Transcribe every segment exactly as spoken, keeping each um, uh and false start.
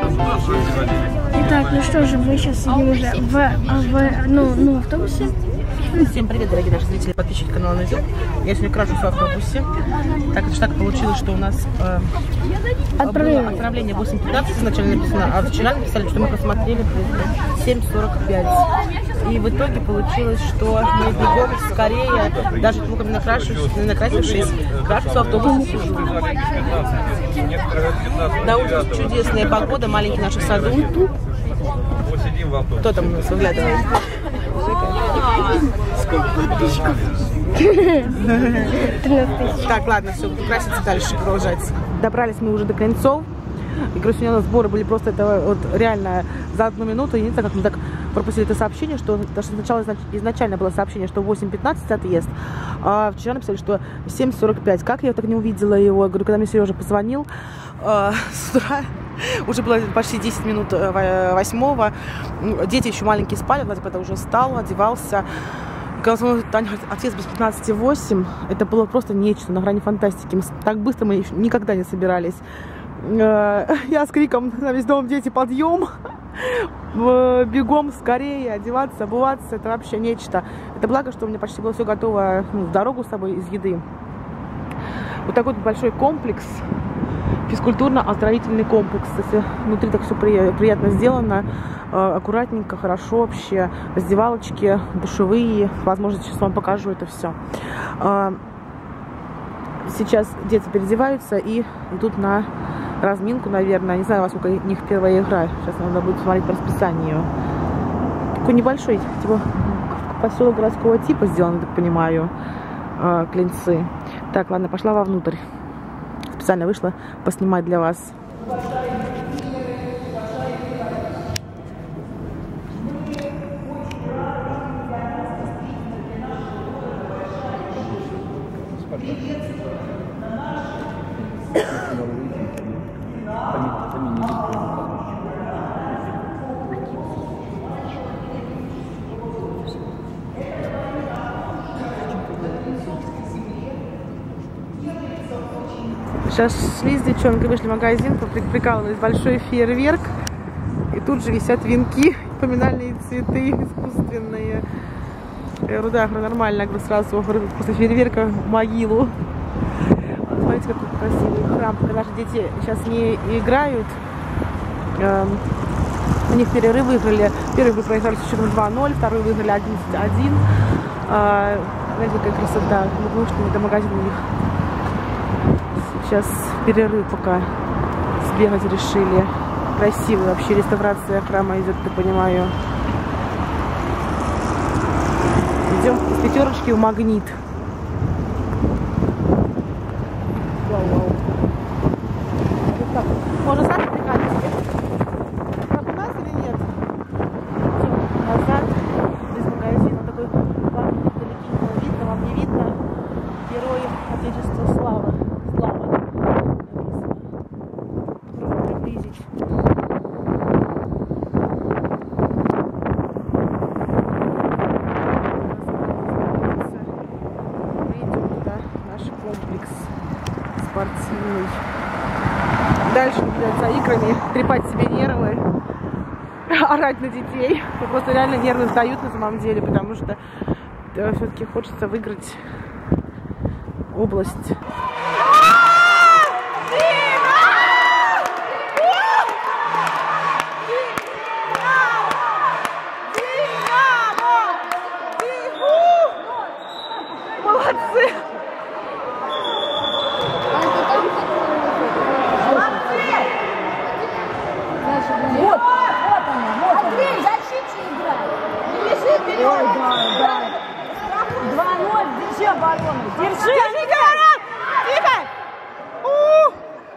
Итак, ну что же, мы сейчас сидим уже в, в ну, ну, автобусе. Всем привет, дорогие наши зрители, подписчики канала Назюк. Я сегодня крашусь в автобусе. Так это так получилось, что у нас э, отправление. было отправление восемь пятнадцать изначально написано, а вчера написали, что мы посмотрели семь сорок пять. И в итоге получилось, что мы бегом скорее, даже толком не накрашившись, не накрасившись, крашусь в автобусе сижу. На улице чудесная погода, маленький наш саду. Кто там у нас выглядывает? Сколько подписчиков? Так, ладно, все, краситься дальше, продолжать. Добрались мы уже до Клинцов. И, короче, у меня сборы были просто это вот реально за одну минуту. Я не знаю, как мы так пропустили это сообщение, что даже сначала изначально было сообщение, что восемь пятнадцать отъезд, а вчера написали, что семь сорок пять. Как я так не увидела его? Я говорю, когда мне Сережа позвонил э, с утра, уже было почти десять минут восьмого. Дети еще маленькие спали, Владик когда уже встал, одевался. И когда он Таня говорит, отъезд без пятнадцати восемь, это было просто нечто на грани фантастики. Мы так быстро мы еще никогда не собирались. Я с криком на весь дом: дети, подъем, бегом скорее, одеваться, обуваться, это вообще нечто. Это благо, что у меня почти было все готово, ну, в дорогу с собой из еды. Вот такой вот большой комплекс, физкультурно-оздоровительный комплекс. Если внутри так все приятно сделано, аккуратненько, хорошо вообще, раздевалочки, душевые, возможно, сейчас вам покажу это все. Сейчас дети переодеваются и идут на разминку, наверное. Не знаю, во сколько у них первая игра. Сейчас надо будет смотреть по расписанию. Такой небольшой, типа, поселок городского типа сделан, так понимаю, Клинцы. Так, ладно, пошла вовнутрь. Специально вышла поснимать для вас. Сейчас шли с девчонкой, вышли в магазин, прикалывались, большой фейерверк. И тут же висят венки, поминальные цветы искусственные. Я говорю, да, нормально, говорю, сразу после фейерверка в могилу. Смотрите, какой красивый храм. Когда наши дети сейчас не играют, у них перерыв выиграли. Первый вы проиграли с счетом два ноль, второй выиграли одиннадцать один. Знаете, какая красота. Мы вышли до магазина у них. Сейчас перерыв пока сбегать решили. Красивая вообще реставрация храма идет, я понимаю. Идем из пятерочки в Магнит. Вау, вау. Так, можно сами прикатить себе? Как у нас или нет? Назад, без магазина. Такой вам далеко видно, вам не видно. Герои Отечества славы. Спортивный. Дальше наблюдать за играми, трепать себе нервы, орать на детей. Просто реально нервы сдают на самом деле, потому что да, все-таки хочется выиграть область. Молодцы! Вот, вот она, вот Андрей, она. Защите играет. Не бежи вперед. Ой, да, да. два ноль, держи оборону. Держи, держи оборону. Тихо. У.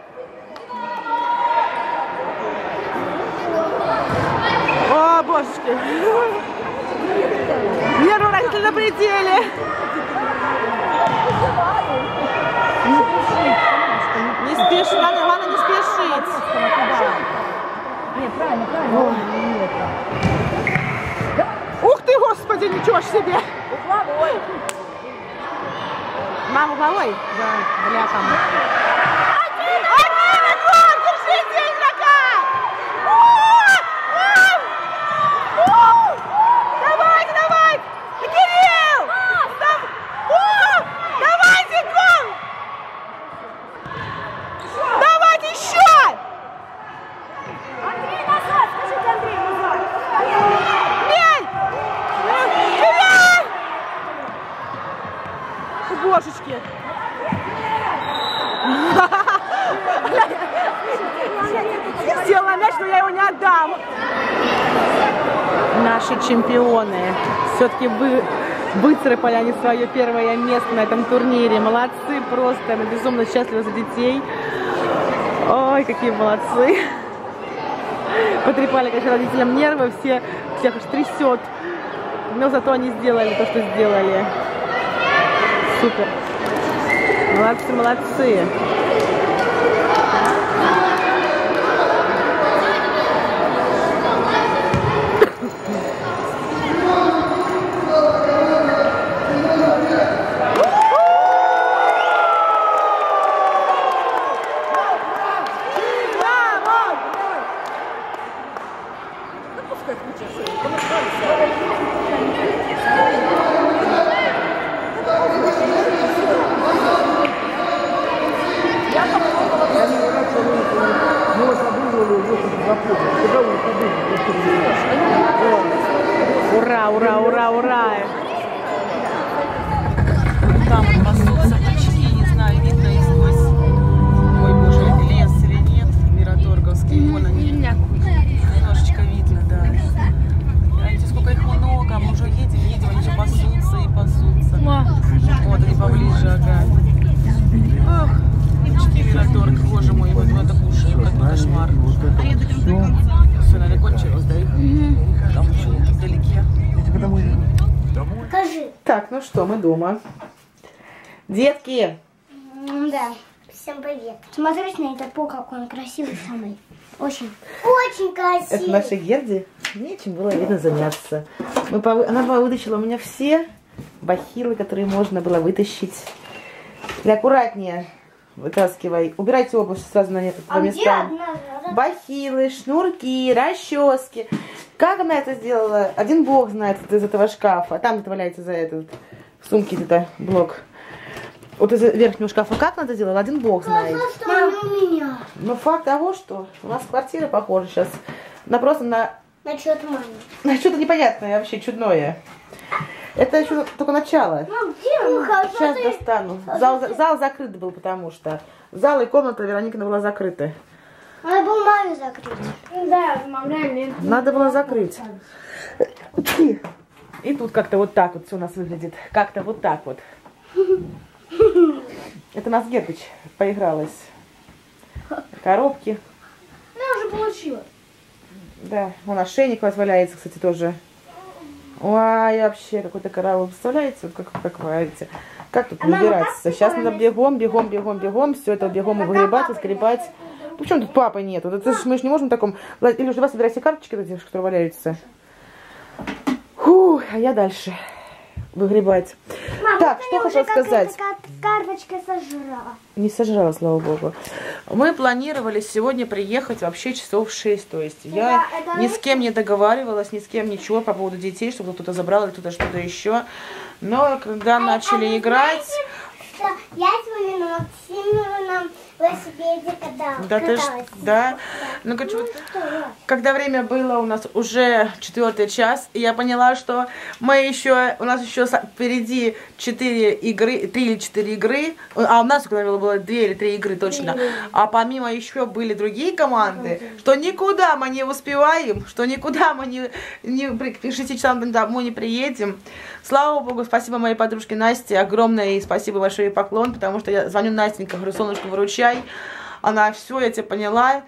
О, божечки. Нервы родители на пределе. Не спеши, ладно, ладно, не спешить. Нет, правильно, правильно. Нет. Ух ты, господи, ничего ж себе. Угловой. Мама угловой? Да, бля, там. Один, один, один, держите игрока. мяч, но я его не отдам. Наши чемпионы все-таки вы, выцарапали они свое первое место на этом турнире. Молодцы просто, мы безумно счастливы за детей. Ой, какие молодцы. Потрепали, конечно, родителям нервы, все, всех аж трясет. Но зато они сделали то, что сделали. Супер. Молодцы, молодцы. Ура, ура, ура, ура! Там вот пасутся бычки, не знаю, видно и сквозь, ой, боже, лес или нет, Мираторговский, вон они, немножечко видно, да. Знаете, сколько их много, мы уже едем, едем, они все пасутся и пасутся. Вот они поближе, ага. Ох, бычки Мираторг, боже мой, вот это кушаю, какой кошмар. Все, наверное, кончилось, да, их? Там еще вдалеке. Покажи. Так, ну что, мы дома. Детки! Да. Всем привет. Смотрите на этот пол, какой он красивый самый. Очень. Очень красивый. Это нашей Герде нечем было, видно, заняться. Мы повы... Она вытащила у меня все бахилы, которые можно было вытащить. И аккуратнее вытаскивай. Убирайте обувь сразу на нет по А местам. где одна? Бахилы, шнурки, расчески. Как она это сделала? Один бог знает из этого шкафа. Там это валяется за этот в сумке это блок. Вот из верхнего шкафа как она это сделала? Один бог знает. Мам, у меня. Но факт того, что у нас квартира похожа сейчас на просто на На что-то маме. на что-то непонятное вообще чудное. Это еще только начало. Мам, где ну, Сейчас достану. Зал, зал закрыт был, потому что зал и комната Вероникина была закрыта. Надо было маме закрыть. Да, мам, реально. Надо было закрыть. И тут как-то вот так вот все у нас выглядит. Как-то вот так вот. Это нас Гердыч поигралась. Коробки. Я уже получила. Да, вон ошейник у вас валяется, кстати, тоже. Ой, вообще, какой-то караул. Представляете, вот как, как вы говорите. Как тут набираться? Сейчас надо бегом, бегом, бегом, бегом. Все это бегом выгребать, выскребать. Почему тут папы нет? Вот это ж мы же не можем в таком... Или уже вас собирайте карточки, эти, которые валяются. Фух, а я дальше выгребать. Мам, так, что хочу сказать. Карточка сожрала. Не сожрала, слава богу. Мы планировали сегодня приехать вообще часов в шесть. То есть я это ни с кем не договаривалась, ни с кем ничего по поводу детей, чтобы кто-то забрал или кто-то что-то еще. Но когда начали а играть... Знаете, что я сегодня на Максимовном велосипеде каталась. Да, ты ж, да. Ну, короче, вот, когда время было у нас уже четвертый час, и я поняла, что мы еще, у нас еще впереди четыре игры, три или четыре игры, а у нас, когда было две или три игры точно, а помимо еще были другие команды, что никуда мы не успеваем, что никуда мы не, не к шести часам домой не приедем. Слава богу, спасибо моей подружке Насте, огромное ей спасибо, большой поклон, потому что я звоню Настенька, говорю, солнышко, выручай. Она, все, я тебя поняла.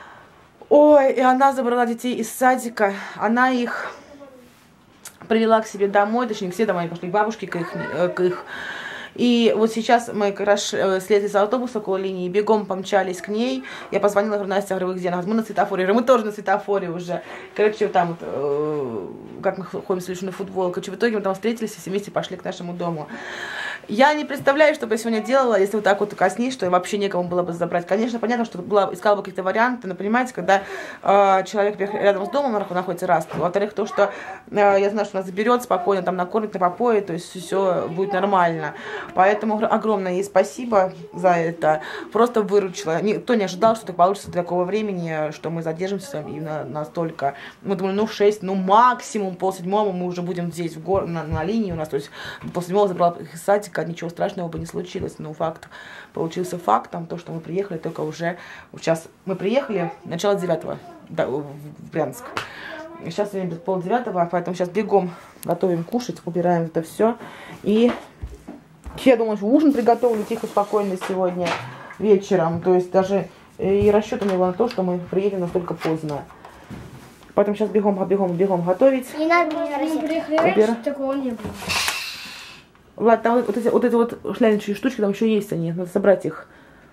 Ой, и она забрала детей из садика, она их привела к себе домой, точнее, все домой пошли, к бабушке, к их, к их. И вот сейчас мы как раз слезли из автобуса около линии, бегом помчались к ней. Я позвонила, говорю, Настя, говорю, вы где? Она говорит, мы на светофоре. Я говорю, мы тоже на светофоре уже. Короче, там вот, э, как мы ходим с Лешей на футбол. Короче, в итоге мы там встретились и все вместе пошли к нашему дому. Я не представляю, что бы я сегодня делала, если вот так вот коснись, что вообще некому было бы забрать. Конечно, понятно, что была, искала бы какие-то варианты, но понимаете, когда э, человек рядом с домом находится, раз. Во-вторых, то, что э, я знаю, что нас заберет спокойно, там накормит, напопоит, то есть все будет нормально. Поэтому огромное ей спасибо за это. Просто выручила. Никто не ожидал, что так получится до такого времени, что мы задержимся именно настолько. Мы думали, ну в шесть, ну максимум полседьмого мы уже будем здесь в гор на, на линии у нас. То есть полседьмого забрала их из садика. близко, ничего страшного бы не случилось. Но факт получился фактом, то, что мы приехали только уже... Сейчас мы приехали начало девятого да, в Брянск. Сейчас время пол девятого, поэтому сейчас бегом готовим кушать, убираем это все. И я думаю, что ужин приготовлю тихо, спокойно сегодня вечером. То есть даже и расчета не было на то, что мы приедем настолько поздно. Поэтому сейчас бегом, бегом, бегом готовить. Не надо, не приехали раньше, такого не было. Ладно, там вот, вот эти вот, эти вот шляпничьи штучки, там еще есть они, надо собрать их.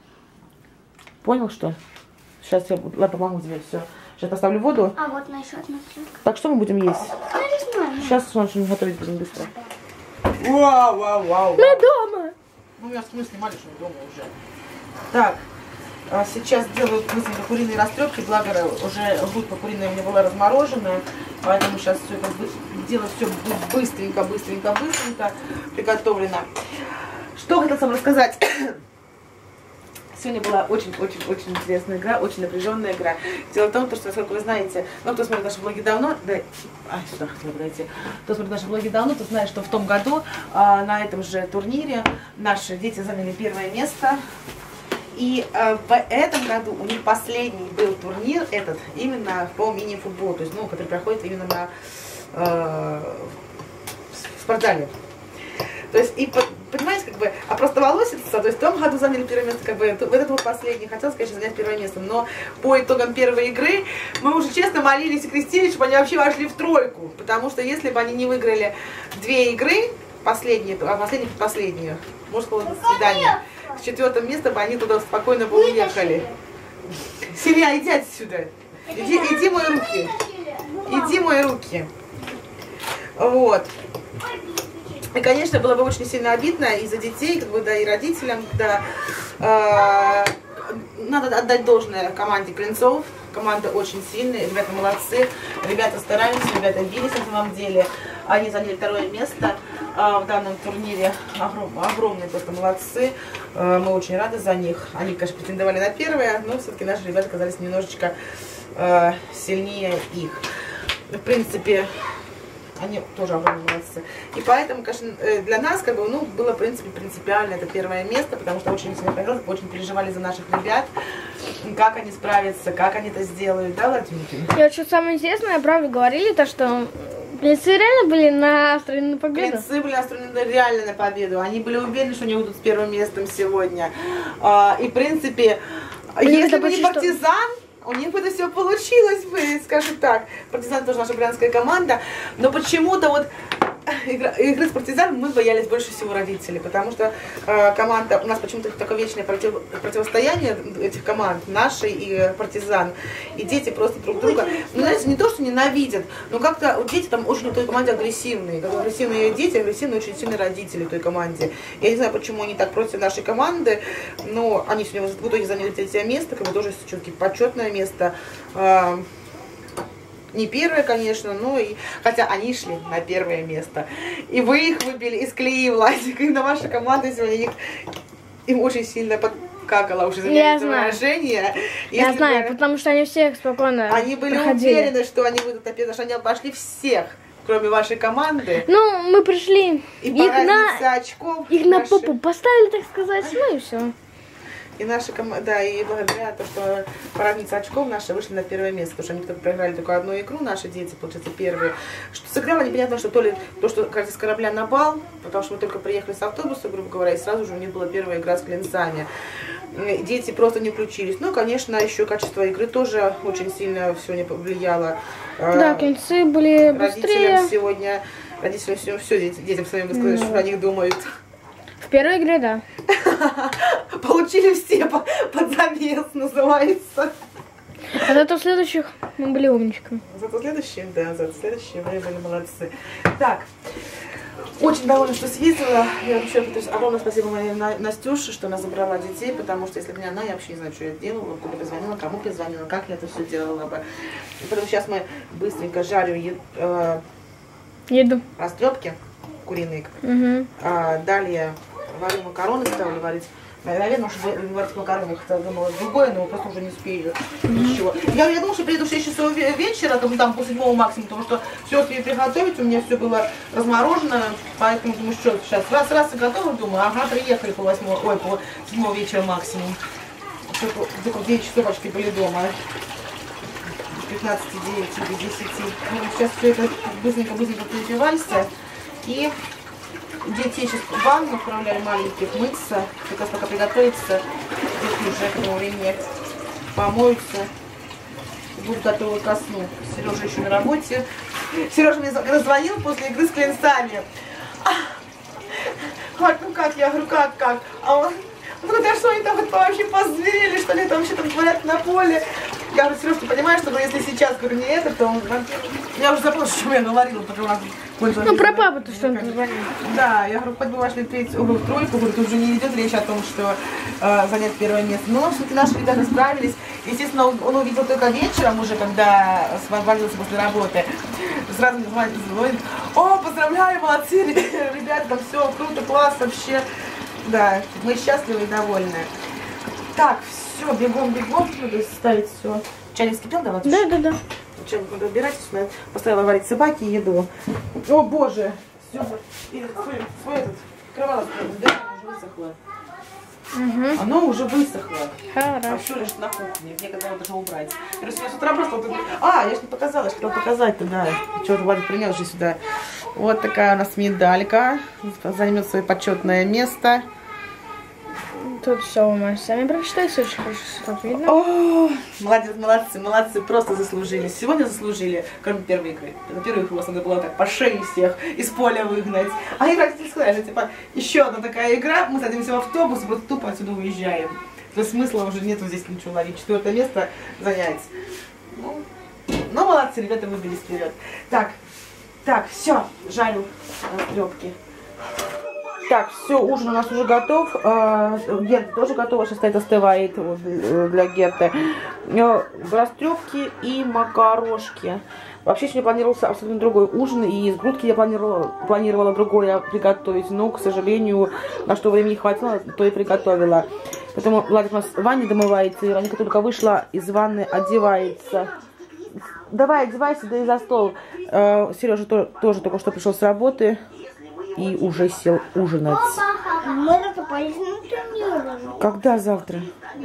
Понял, что? Сейчас я ладно, помогу тебе, все. Сейчас поставлю воду. А вот на еще одну штуку. Так, что мы будем есть? Я не знаю. Сейчас что-нибудь готовить будем быстро. Вау, вау, вау. Мы дома. Ну, я мы снимали, что мы дома уже. Так. Сейчас делаю быстренько куриные растрепки, благо уже грудка куриная у меня была размороженная, поэтому сейчас все это дело все быстренько, быстренько, быстренько приготовлено. Что хотел вам рассказать? Сегодня была очень-очень-очень интересная игра, очень напряженная игра. Дело в том, что, насколько вы знаете, ну, кто смотрит наши блоги давно, да, а, сюда хотела подойти, кто смотрит наши блоги давно, то знает, что в том году а, на этом же турнире наши дети заняли первое место. И э, в этом году у них последний был турнир этот именно по мини-футболу, то есть, ну, который проходит именно на э, в спортзале. То есть, и понимаете, как бы, а просто волосица, то есть в том году заняли первое место, как бы, в этот был последний, хотелось, конечно, занять первое место, но по итогам первой игры мы уже честно молились и крестились, чтобы они вообще вошли в тройку, потому что если бы они не выиграли две игры, последние, а последние последние, может, было до свидания, с четвертым местом они туда спокойно бы уехали. Семья, иди отсюда. Иди, иди мои руки. Иди мои руки. Вот. И, конечно, было бы очень сильно обидно и за детей, как бы, да, и родителям, да. Э, надо отдать должное команде Клинцов. Команда очень сильная, ребята молодцы, ребята стараются, ребята бились на самом деле. Они заняли второе место а, в данном турнире. Огром, огромные просто молодцы. А, мы очень рады за них. Они, конечно, претендовали на первое, но все-таки наши ребята оказались немножечко а, сильнее их. В принципе, они тоже огромные молодцы. И поэтому, конечно, для нас, как бы, ну, было, в принципе, принципиально это первое место, потому что очень сильно хотелось, очень переживали за наших ребят, как они справятся, как они это сделают, да, Владимир? И вот что самое интересное, правда говорили, то что Клинцы реально были настроены на победу? Клинцы были настроены реально на победу. Они были уверены, что они будут с первым местом сегодня. И, в принципе, Блин, если бы не Партизан, у них бы это все получилось бы, скажем так. Партизан тоже наша брянская команда. Но почему-то вот игра, игры с Партизаном мы боялись больше всего родителей, потому что э, команда, у нас почему-то такое вечное против, противостояние этих команд, нашей и Партизан. И дети просто друг друга, ну, знаете, не то, что ненавидят, но как-то дети там очень в той команде агрессивные. Как агрессивные дети, агрессивные очень сильные родители в той команде. Я не знаю, почему они так против нашей команды, но они сегодня в итоге заняли третье место, как бы тоже все-таки почетное место. Э, Не первое, конечно, но и... Хотя они шли на первое место. И вы их выбили из колеи, Владик. И на ваша команда сегодня их... им очень сильно подкакало, уже извиняюсь выражение. Я Если знаю, бы... потому что они всех спокойно Они были проходили. уверены, что они выйдут на первое, что они обошли всех, кроме вашей команды. Ну, мы пришли. И по разнице на... очков... Их наши... на попу поставили, так сказать, ну и все. И наша команда, да, и благодаря тому, что по разнице очков наши вышли на первое место, потому что они только проиграли только одну игру, наши дети, получается, первые. Что сыграло непонятно, что то ли то, что, кажется, с корабля на бал, потому что мы только приехали с автобуса, грубо говоря, и сразу же у них была первая игра с Клинцами. Дети просто не включились. Ну, конечно, еще качество игры тоже очень сильно сегодня повлияло. Да, Клинцы были быстрее. Родителям сегодня, родителям сегодня все, детям своим высказать, mm. что о них думают. В первой игре, да. Получили все под замес, называется. А зато в следующих мы были умничками. Зато в следующих, да, зато в следующих мы были молодцы. Так, очень довольна, что съездила. Я вообще, то есть, огромное спасибо моей Настюше, что она забрала детей, потому что если бы не она, я вообще не знаю, что я делала, куда позвонила, кому позвонила, как я это все делала бы. И поэтому сейчас мы быстренько жарю э, еду. Растрепки куриные. Угу. А, далее варю макароны, ставлю варить Наверное, что варить макароны, хотела думала другое, но просто уже не успею ничего. Я, я думала, что приеду в шесть часов вечера, там, там после седьмого максимум, потому что все успею приготовить, у меня все было разморожено, поэтому думаю, что сейчас раз-раз и готово, думаю, ага, приехали по восьмого, ой, по седьмого вечера максимум. Где-то в девять часов почти были дома. С пятнадцати девяти до десяти. Ну, сейчас все это быстренько-быстренько перепивайся. И детей сейчас в ванну отправляю маленьких мыться. Как раз пока приготовиться, дети уже к этому времени помоются. Будут готовы ко сну. Сережа еще на работе. Сережа мне звонил после игры с клинцами. Хватит, ну как? Я говорю, как, как? А он... Ну, да что они там вот вообще позверили, что ли, там вообще там творят на поле. Я говорю, Сереж, ты понимаешь, что если сейчас, говорю, не это, то он... Я уже забыла, что я говорила, потому что... Ну, про папу-то что он говорил. Да, я говорю, хоть бы вошли в третью, в тройку, говорю, тут уже не идет речь о том, что э, занять первое место. Но все-таки наши ребята справились. Естественно, он, он увидел только вечером уже, когда освободился после работы. Сразу мне звонит, звонит. О, поздравляю, молодцы, ребята, там все круто, класс, вообще. Да, мы счастливы и довольны. Так, все, бегом-бегом, надо ставить все. Чайник вскипел, да, Матюш? Да, да, да. Чайник надо убирать, я поставила варить собаки и еду. О, боже! Все, свой, свой этот, кровать, да, уже высохло. Угу. Оно уже высохло. Хорошо. А все лежит на кухне, мне когда надо убрать. Я с утра просто вот... А, я же не показала, я хотела показать-то, да. Что-то Владик принес же сюда. Вот такая у нас медалька. Займет свое почетное место. Тут все вы можете сами прочитать, все очень хорошо тут видно. О, молодец, молодцы, молодцы, просто заслужили. Сегодня заслужили, кроме первой игры. На первой игру вас надо было так по шее всех из поля выгнать. А игра, кстати, сказали, что типа еще одна такая игра, мы садимся в автобус и просто тупо отсюда уезжаем. То есть смысла уже нету здесь ничего ловить, четвертое место занять. Ну, ну молодцы, ребята, выбились вперед. Так, так, все, жарю трепки. Так, все, ужин у нас уже готов. Герта тоже готова, сейчас стоит, остывает для Герты. Растрепки и макарошки. Вообще сегодня планировался абсолютно другой ужин, и из грудки я планировала, планировала другое приготовить, но, к сожалению, на что времени хватило, то и приготовила. Поэтому Владик у нас в ванне домывается, и Раника только вышла из ванны, одевается. Давай, одевайся, да и за стол. Сережа тоже, тоже только что пришел с работы. И уже сел ужинать. Когда завтра?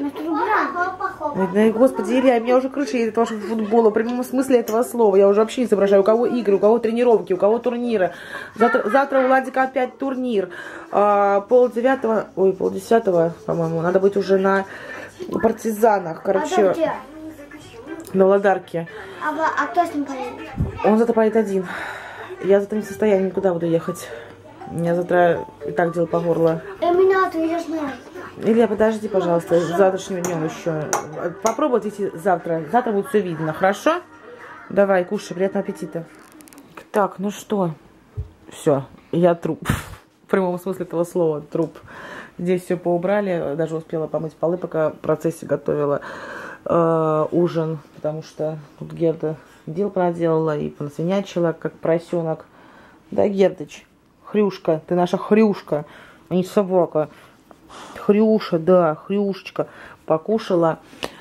Ой, да, господи, Илья, меня уже крыша едет вашего футбола, в прямом смысле этого слова. Я уже вообще не соображаю, у кого игры, у кого тренировки, у кого турниры. Завтра, завтра у Владика опять турнир. А, пол девятого, ой, пол десятого, по-моему, надо быть уже на партизанах. Короче, а на Владарке. А, а кто с ним поедет? Он завтра поедет один. Я завтра не в состоянии никуда буду ехать. У меня завтра и так дело по горло. Эминату, я знаю. Илья, подожди, пожалуйста, завтрашним днем еще. Попробуй идти завтра. Завтра будет все видно, хорошо? Давай, кушай, приятного аппетита. Так, ну что? Все, я труп. В прямом смысле этого слова, труп. Здесь все поубрали, даже успела помыть полы, пока в процессе готовила э, ужин. Потому что тут Герда дел проделала и понасвинячила, как поросенок. Да, Гердыч? Хрюшка, ты наша хрюшка, а не собака. Хрюша, да, хрюшечка. Покушала.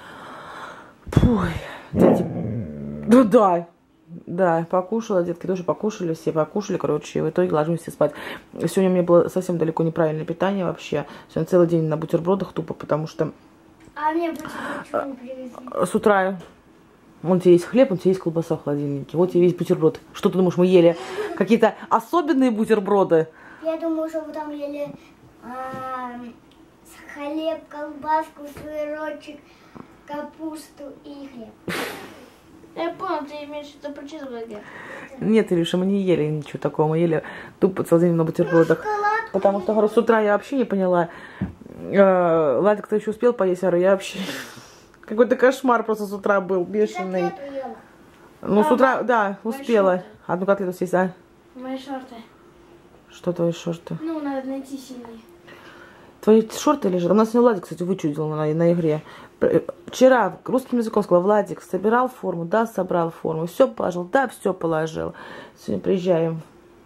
Ой, дети... Ну да, да, покушала, детки тоже покушали, все покушали, короче, и в итоге ложимся спать. Сегодня у меня было совсем далеко неправильное питание вообще. Сегодня целый день на бутербродах тупо, потому что... А мне бутерброд не привезли. С утра... Вон тебе есть хлеб, вон тебе есть колбаса в холодильнике. Вот тебе весь бутерброд. Что ты думаешь, мы ели какие-то особенные бутерброды? Я думаю, что вы там ели а, хлеб, колбаску, сырочек, капусту и хлеб. Я понял, ты имеешь в виду про чизбургер. Нет, Илюша, мы не ели ничего такого. Мы ели тупо целый день на бутербродах. Потому что, говорю, с утра я вообще не поняла. Ладик, кто еще успел поесть, говорю, я вообще... Какой-то кошмар просто с утра был, бешеный. Ну, с утра, да, успела. Одну котлету съесть, а? Мои шорты. Что твои шорты? Ну, надо найти синие. Твои шорты лежат? У нас сегодня Владик, кстати, вычудил на, на игре. Вчера русским языком сказал: Владик, собирал форму? Да, собрал форму. Все положил? Да, все положил. Сегодня приезжаем.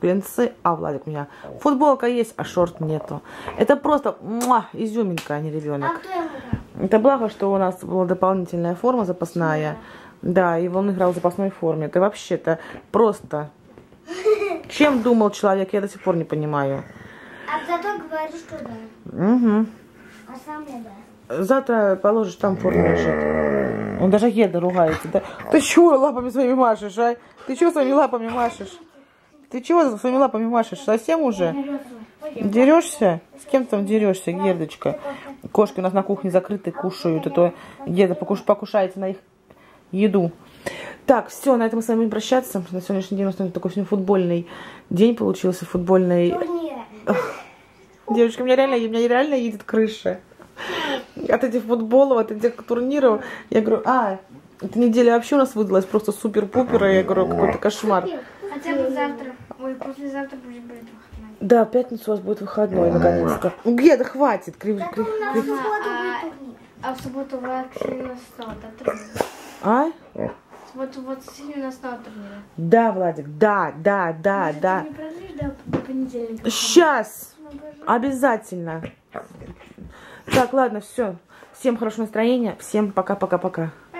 блинцы, а Владик у меня футболка есть, а шорт нету. Это просто муа, изюминка, а не ребенок. А кто его? Это благо, что у нас была дополнительная форма запасная. Да, и он играл в запасной форме. Это вообще-то просто... Чем думал человек, я до сих пор не понимаю. А зато говоришь, что да. Угу. А сам не да. Завтра положишь, там форма лежит. Он даже еда ругается. Да? Ты чего лапами своими машешь, а? Ты чего своими лапами машешь? Ты чего своими лапами машешь? Совсем уже? Дерешься? С кем там дерешься, Гердочка? Кошки у нас на кухне закрыты, кушают. Это Герда покуш, покушается на их еду. Так, все, на этом мы с вами будем прощаться. На сегодняшний день у нас такой сегодня футбольный день получился, футбольный. Девочки, у меня реально, у меня реально едет крыша. От этих футболов, от этих турниров. Я говорю, а, эта неделя вообще у нас выдалась просто супер-пупер. Я говорю, какой-то кошмар. Хотя бы завтра, ой, послезавтра будет выходной. Да, в пятницу у вас будет выходной, наконец-то. Ну, Геда, хватит. Крив... Крив... Крив... А, а в субботу вообще на снова турнир. А? Вот, вот сегодня на снова турнир. Да, Владик, да, да, да, Может, да. Ты не продлишь до, до понедельника? Сейчас. Обязательно. Так, ладно, все. Всем хорошего настроения. Всем пока-пока-пока.